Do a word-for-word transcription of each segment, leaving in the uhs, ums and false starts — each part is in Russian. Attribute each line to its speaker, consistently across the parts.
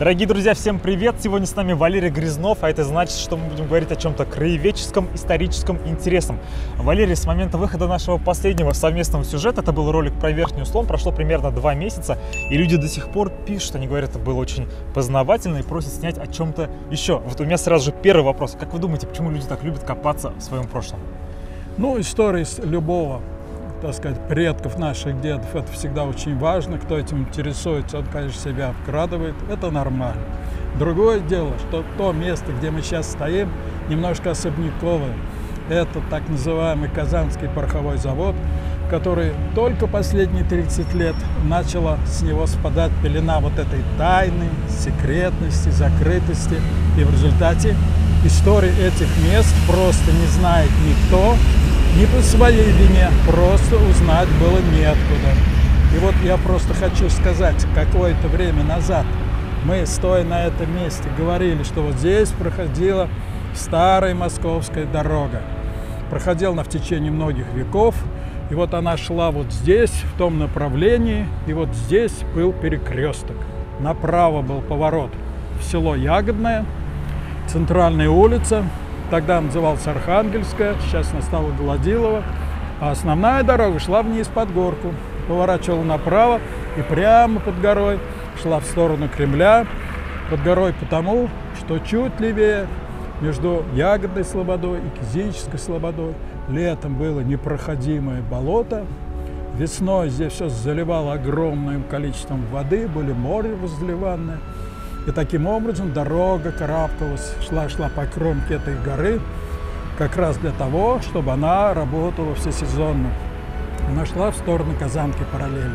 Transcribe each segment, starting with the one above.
Speaker 1: Дорогие друзья, всем привет! Сегодня с нами Валерий Грязнов, а это значит, что мы будем говорить о чем-то краеведческом, историческом, интересном. Валерий, с момента выхода нашего последнего совместного сюжета, это был ролик про Верхний Услон, прошло примерно два месяца, и люди до сих пор пишут, они говорят, это было очень познавательно и просят снять о чем-то еще. Вот у меня сразу же первый вопрос. Как вы думаете, почему люди так любят копаться в своем прошлом?
Speaker 2: Ну, история любого, так сказать, предков наших дедов, это всегда очень важно. Кто этим интересуется, он, конечно, себя вкрадывает. Это нормально. Другое дело, что то место, где мы сейчас стоим, немножко особняковое. Это так называемый Казанский пороховой завод, который только последние тридцать лет начала с него спадать пелена вот этой тайны, секретности, закрытости. И в результате истории этих мест просто не знает никто. Не по своей вине, просто узнать было неоткуда. И вот я просто хочу сказать, какое-то время назад мы, стоя на этом месте, говорили, что вот здесь проходила старая московская дорога. Проходила она в течение многих веков, и вот она шла вот здесь, в том направлении, и вот здесь был перекресток. Направо был поворот в село Ягодное, центральная улица. Тогда называлась Архангельская, сейчас настала Гладилова. А основная дорога шла вниз под горку, поворачивала направо и прямо под горой шла в сторону Кремля. Под горой потому, что чуть левее, между Ягодной слободой и Кизической слободой, летом было непроходимое болото. Весной здесь все заливало огромным количеством воды, были море возливанное. И таким образом дорога карабкалась, шла-шла по кромке этой горы, как раз для того, чтобы она работала всесезонно. Она шла в сторону Казанки параллельно.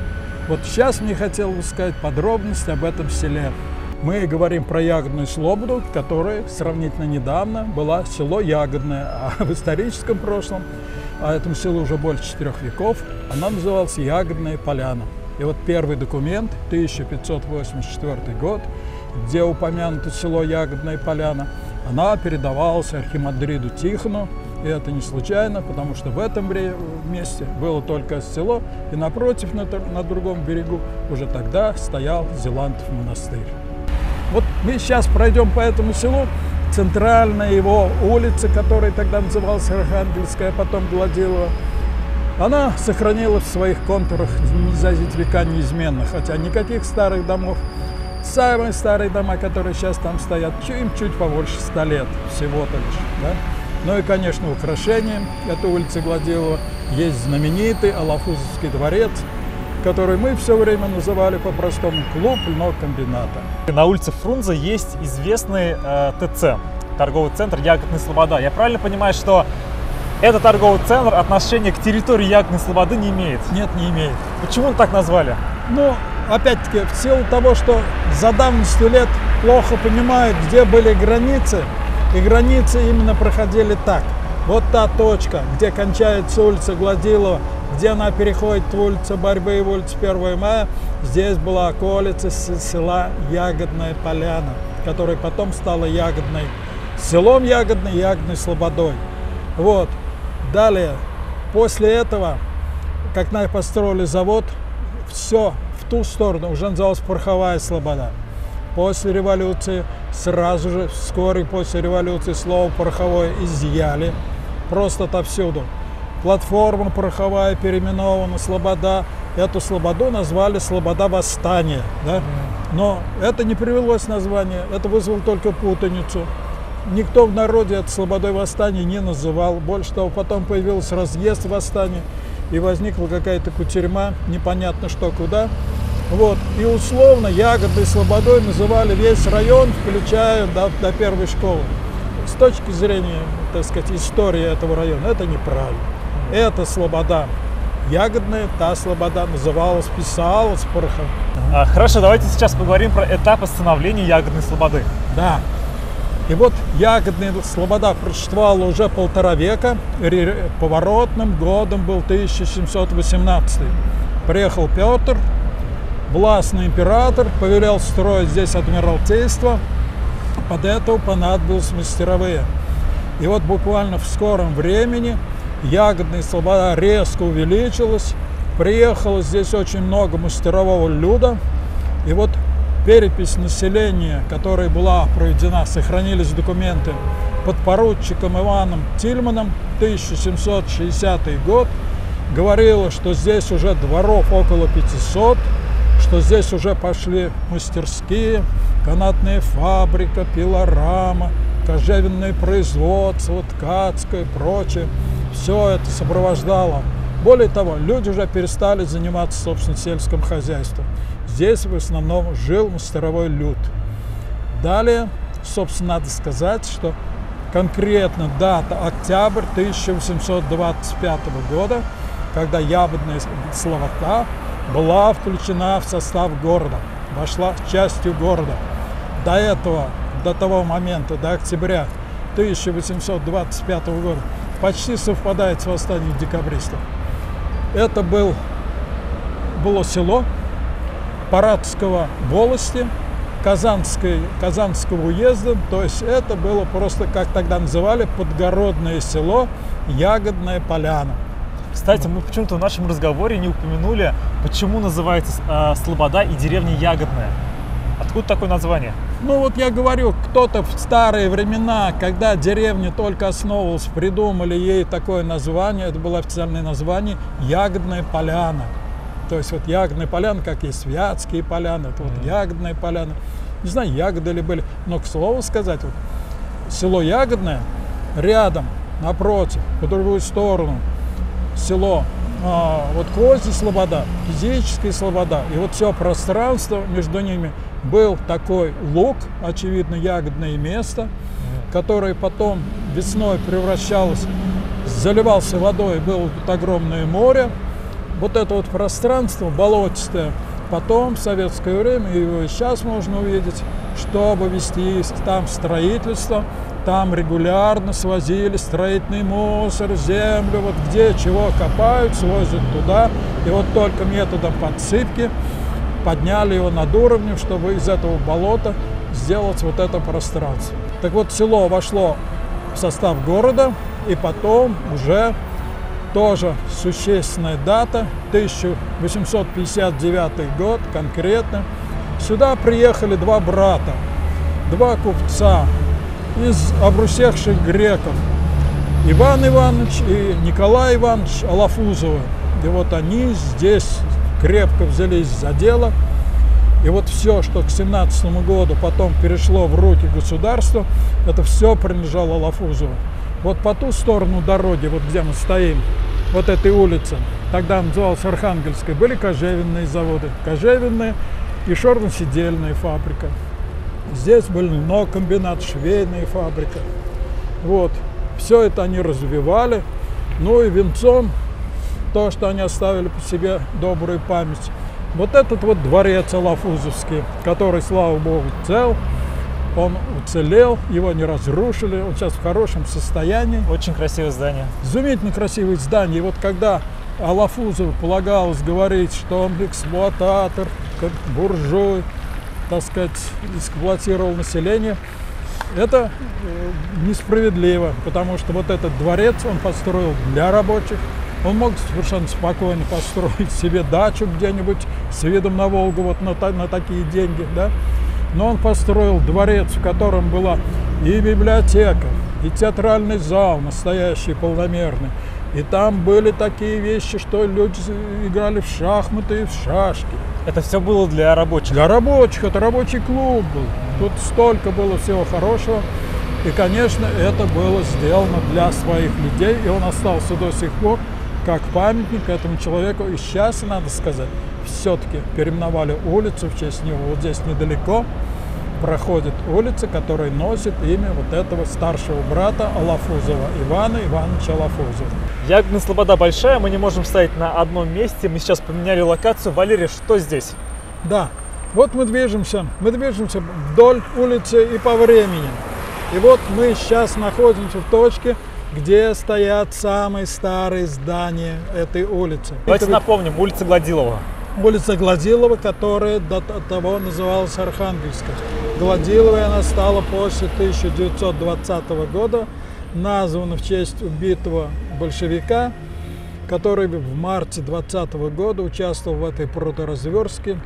Speaker 2: Вот сейчас мне хотелось бы сказать подробности об этом селе. Мы говорим про Ягодную слободу, которая сравнительно недавно была село Ягодное, а в историческом прошлом, а этому селу уже больше четырех веков, она называлась Ягодная поляна. И вот первый документ, тысяча пятьсот восемьдесят четвёртый год, где упомянуто село Ягодная поляна, она передавалась архимандриду Тихону. И это не случайно, потому что в этом месте было только село, и напротив, на, на другом берегу, уже тогда стоял Зелантов монастырь. Вот мы сейчас пройдем по этому селу. Центральная его улица, которая тогда называлась Архангельская, а потом Гладилова, она сохранилась в своих контурах за эти века неизменно, хотя никаких старых домов. Самые старые дома, которые сейчас там стоят, им чуть побольше ста лет всего-то лишь. Да? Ну и, конечно, украшением этой улицы Гладилова есть знаменитый Алафузовский дворец, который мы все время называли по-простому клуб льнокомбината.
Speaker 1: На улице Фрунзе есть известный э, ТЦ, торговый центр Ягодная слобода. Я правильно понимаю, что этот торговый центр отношения к территории Ягодной слободы не имеет?
Speaker 2: Нет, не имеет.
Speaker 1: Почему он так назвали?
Speaker 2: Ну, опять-таки, в силу того, что за давностью лет плохо понимают, где были границы, и границы именно проходили так. Вот та точка, где кончается улица Гладилова, где она переходит в улицу Борьбы и в улицу первого мая, здесь была околица села Ягодная поляна, которая потом стала Ягодной, селом Ягодной, Ягодной слободой. Вот. Далее, после этого, как построили завод, все в ту сторону уже называлась Пороховая слобода. После революции, сразу же, вскоре после революции, слово пороховое изъяли просто отовсюду. Платформа пороховая переименована, слобода. Эту слободу назвали Слобода Восстания. Да? Но это не привелось название, это вызвало только путаницу. Никто в народе это Слободой Восстания не называл. Больше того, потом появился разъезд Восстания, и возникла какая-то кутерьма, непонятно что куда. Вот. И условно Ягодной слободой называли весь район, включая до, до первой школы. С точки зрения, так сказать, истории этого района, это неправильно. Это слобода Ягодная, та слобода называлась, писалась порохом.
Speaker 1: А, хорошо, давайте сейчас поговорим про этапы становления Ягодной слободы.
Speaker 2: Да. И вот Ягодная слобода просуществовала уже полтора века. Поворотным годом был тысяча семьсот восемнадцатый. Приехал Петр, властный император, повелел строить здесь адмиралтейство. Под это понадобились мастеровые. И вот буквально в скором времени Ягодная слобода резко увеличилась. Приехало здесь очень много мастерового люда. И вот перепись населения, которая была проведена, сохранились документы подпоручиком Иваном Тильманом, тысяча семьсот шестидесятый год, говорила, что здесь уже дворов около пятисот, что здесь уже пошли мастерские, канатная фабрика, пилорама, кожевенное производство, ткацкое и прочее. Все это сопровождало. Более того, люди уже перестали заниматься, собственно, сельским хозяйством. Здесь в основном жил мастеровой люд. Далее, собственно, надо сказать, что конкретно дата октябрь тысяча восемьсот двадцать пятого года, когда Ягодная Слобода была включена в состав города, вошла частью города. До этого, до того момента, до октября тысяча восемьсот двадцать пятого года, почти совпадает с восстанием декабристов. Это был, было село Паратского волости, Казанской, Казанского уезда, то есть это было просто, как тогда называли, подгородное село Ягодная Поляна.
Speaker 1: Кстати, мы почему-то в нашем разговоре не упомянули, почему называется э, Слобода и деревня Ягодная. Откуда такое название?
Speaker 2: Ну вот я говорю, кто-то в старые времена, когда деревня только основывалась, придумали ей такое название, это было официальное название Ягодная Поляна. То есть вот Ягодная Поляна, как есть Вятские поляны, это вот Ягодная Поляна. Не знаю, ягоды ли были, но, к слову сказать, вот, село Ягодное рядом, напротив, по другую сторону, село а, вот Козья Слобода, Физическая Слобода, и вот все пространство между ними был такой луг, очевидно, ягодное место, которое потом весной превращалось, заливался водой, было тут огромное море. Вот это вот пространство болотистое, потом в советское время, его и сейчас можно увидеть, чтобы вести там строительство, там регулярно свозили строительный мусор, землю, вот где чего копают, свозят туда. И вот только методом подсыпки подняли его над уровнем, чтобы из этого болота сделать вот это пространство. Так вот, село вошло в состав города, и потом уже тоже существенная дата, тысяча восемьсот пятьдесят девятый год конкретно. Сюда приехали два брата, два купца из обрусевших греков, Иван Иванович и Николай Иванович Алафузовы. И вот они здесь крепко взялись за дело. И вот все, что к семнадцатому году потом перешло в руки государства, это все принадлежало Алафузову. Вот по ту сторону дороги, вот где мы стоим, вот этой улицы, тогда называлась Архангельская, были кожевенные заводы, кожевенные и шерно-сидельная фабрика. Здесь был льнокомбинат, швейная фабрика. Вот, все это они развивали. Ну и венцом то, что они оставили по себе добрую память. Вот этот вот дворец Алафузовский, который, слава богу, цел, он уцелел, его не разрушили, он сейчас в хорошем состоянии.
Speaker 1: Очень красивое здание.
Speaker 2: Изумительно красивое здание. И вот когда Алафузову полагалось говорить, что он эксплуататор, как буржуй, так сказать, эксплуатировал население, это несправедливо, потому что вот этот дворец он построил для рабочих. Он мог совершенно спокойно построить себе дачу где-нибудь с видом на Волгу вот на, на такие деньги, да? Но он построил дворец, в котором была и библиотека, и театральный зал настоящий, полномерный. И там были такие вещи, что люди играли в шахматы и в шашки.
Speaker 1: Это все было для рабочих?
Speaker 2: Для рабочих, это рабочий клуб был. Тут столько было всего хорошего. И, конечно, это было сделано для своих людей, и он остался до сих пор как памятник этому человеку. И сейчас, надо сказать, все-таки переименовали улицу в честь него. Вот здесь недалеко проходит улица, которая носит имя вот этого старшего брата Алафузова, Ивана Ивановича Алафузова.
Speaker 1: Ягодная Слобода большая, мы не можем стоять на одном месте. Мы сейчас поменяли локацию. Валерий, что здесь?
Speaker 2: Да, вот мы движемся, мы движемся вдоль улицы и по времени. И вот мы сейчас находимся в точке, где стоят самые старые здания этой улицы.
Speaker 1: Давайте
Speaker 2: Это
Speaker 1: напомним, улица Гладилова.
Speaker 2: Улица Гладилова, которая до того называлась Архангельская. Гладиловой она стала после тысяча девятьсот двадцатого года, названа в честь убитого большевика, который в марте двадцатого года участвовал в этой проторазверстке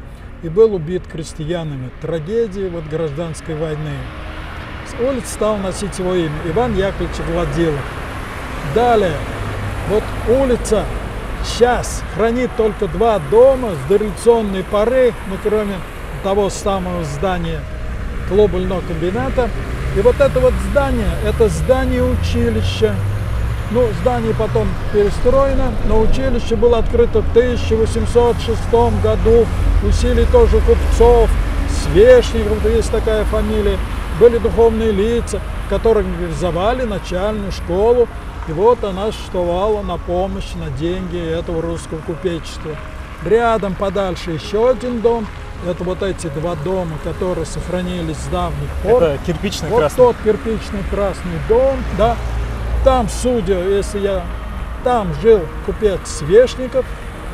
Speaker 2: и был убит крестьянами. Трагедии вот гражданской войны. Улица стала носить его имя. Иван Яковлевич Гладилов. Далее, вот улица сейчас хранит только два дома с дореволюционной поры, ну, кроме того самого здания клуба льняного комбината. И вот это вот здание, это здание училища. Ну, здание потом перестроено, но училище было открыто в тысяча восемьсот шестом году. Усилий тоже купцов, Свешников, есть такая фамилия. Были духовные лица, которые организовали начальную школу. И вот она существовала на помощь, на деньги этого русского купечества. Рядом, подальше, еще один дом. Это вот эти два дома, которые сохранились с давних пор.
Speaker 1: Это кирпичный
Speaker 2: вот
Speaker 1: красный.
Speaker 2: Вот тот кирпичный красный дом, да. Там, судя, если я... Там жил купец Свешников.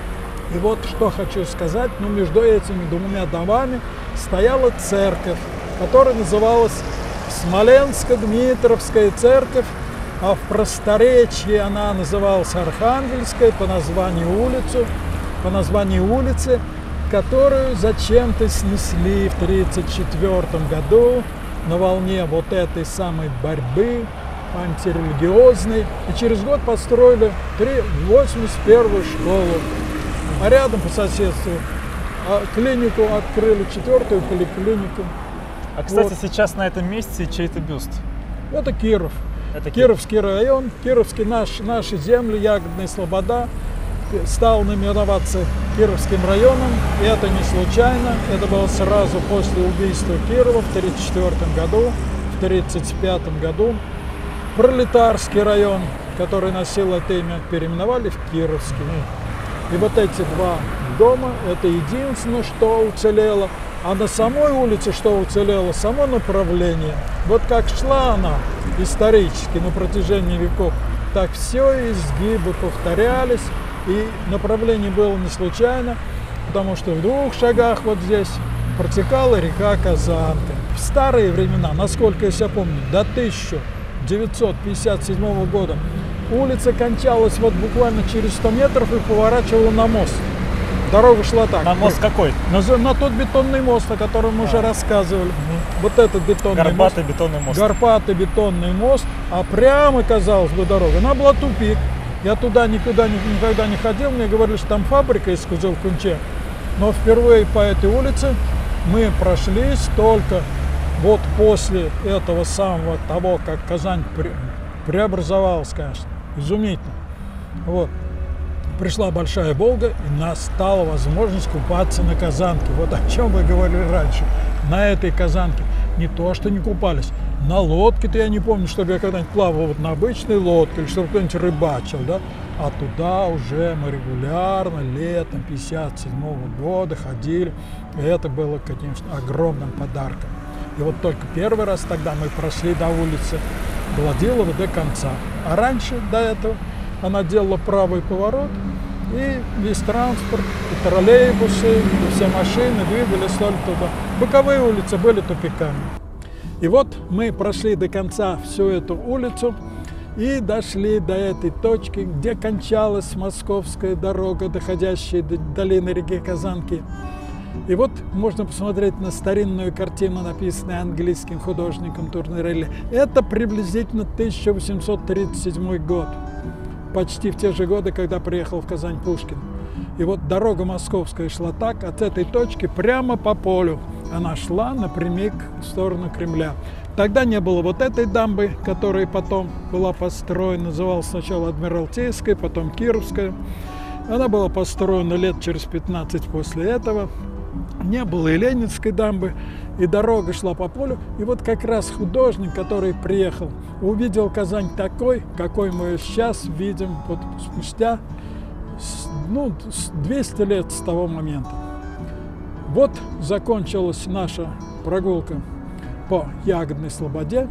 Speaker 2: И вот что хочу сказать, ну, между этими двумя домами стояла церковь, которая называлась Смоленско-Дмитровская церковь, а в просторечии она называлась Архангельская по названию улицу, по названию улицы, которую зачем-то снесли в тридцать четвёртом году на волне вот этой самой борьбы антирелигиозной. И через год построили восемьдесят первую школу. А рядом по соседству клинику открыли, четвертую поликлинику.
Speaker 1: А, кстати,
Speaker 2: вот.
Speaker 1: Сейчас на этом месте чей-то бюст.
Speaker 2: Это Киров.
Speaker 1: Это
Speaker 2: Кировский район, Кировский наш, наши земли, Ягодная Слобода стал наименоваться Кировским районом. И это не случайно. Это было сразу после убийства Кирова в тридцать четвёртом году, в тридцать пятом году. Пролетарский район, который носил это имя, переименовали в Кировский. И вот эти два дома, это единственное, что уцелело. А на самой улице, что уцелело, само направление. Вот как шла она исторически на протяжении веков, так все изгибы повторялись. И направление было не случайно, потому что в двух шагах вот здесь протекала река Казанка. В старые времена, насколько я себя помню, до тысяча девятьсот пятьдесят седьмого года улица кончалась вот буквально через сто метров и поворачивала на мост. Дорога шла так.
Speaker 1: На мост какой?
Speaker 2: На, на тот бетонный мост, о котором мы а. уже рассказывали. Угу. Вот этот бетонный
Speaker 1: Горбатый
Speaker 2: мост.
Speaker 1: бетонный мост.
Speaker 2: Горбатый бетонный мост. А прямо, казалось бы, дорога. Она была тупик. Я туда никуда никогда не ходил. Мне говорили, что там фабрика из Кузылкунче. Но впервые по этой улице мы прошлись только вот после этого самого того, как Казань пре преобразовалась, конечно. Изумительно. Вот. Пришла Большая Волга, и настала возможность купаться на Казанке. Вот о чем вы говорили раньше. На этой Казанке не то, что не купались. На лодке-то я не помню, чтобы я когда-нибудь плавал вот на обычной лодке, или чтобы кто-нибудь рыбачил, да? А туда уже мы регулярно летом пятьдесят седьмого года ходили. И это было, конечно, огромным подарком. И вот только первый раз тогда мы прошли до улицы Гладилова до конца. А раньше, до этого, она делала правый поворот, и весь транспорт, и троллейбусы, и все машины двигались только туда. Боковые улицы были тупиками. И вот мы прошли до конца всю эту улицу и дошли до этой точки, где кончалась московская дорога, доходящая до долины реки Казанки. И вот можно посмотреть на старинную картину, написанную английским художником Турнерелли. Это приблизительно тысяча восемьсот тридцать седьмой год. Почти в те же годы, когда приехал в Казань Пушкин. И вот дорога московская шла так, от этой точки прямо по полю. Она шла напрямик в сторону Кремля. Тогда не было вот этой дамбы, которая потом была построена, называлась сначала Адмиралтейская, потом Кировская. Она была построена лет через пятнадцать после этого. Не было и Ленинской дамбы, и дорога шла по полю. И вот как раз художник, который приехал, увидел Казань такой, какой мы сейчас видим вот спустя ну, двести лет с того момента. Вот закончилась наша прогулка по Ягодной Слободе.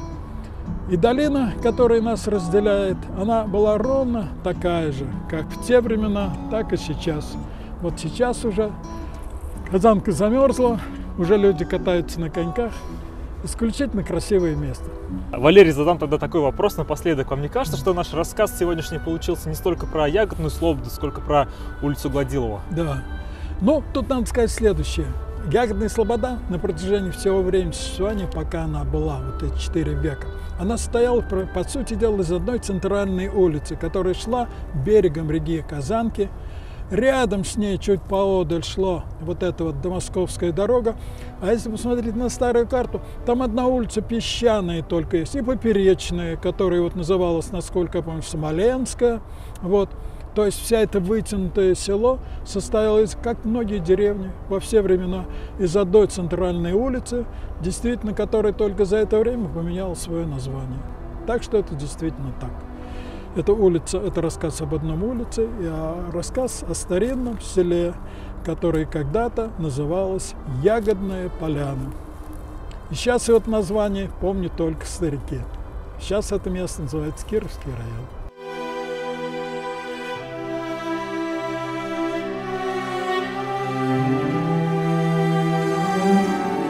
Speaker 2: И долина, которая нас разделяет, она была ровно такая же, как в те времена, так и сейчас. Вот сейчас уже Казанка замерзла, уже люди катаются на коньках. Исключительно красивое место.
Speaker 1: Валерий, задам тогда такой вопрос напоследок. Вам не кажется, что наш рассказ сегодняшний получился не столько про Ягодную Слободу, сколько про улицу Гладилова?
Speaker 2: Да. Ну, тут надо сказать следующее. Ягодная слобода на протяжении всего времени существования, пока она была, вот эти четыре века, она состояла, по сути дела, из одной центральной улицы, которая шла берегом реки Казанки. Рядом с ней, чуть поодаль, шла вот эта вот Домосковская дорога. А если посмотреть на старую карту, там одна улица песчаная только есть, и поперечная, которая вот называлась, насколько я помню, Смоленская. Вот. То есть вся это вытянутое село состояло, из, как многие деревни во все времена, из одной центральной улицы, действительно, которая только за это время поменяла свое название. Так что это действительно так. Это улица, это рассказ об одном улице, и а рассказ о старинном селе, которое когда-то называлось Ягодная Поляна. И сейчас вот название помнят только старики. Сейчас это место называется Кировский район.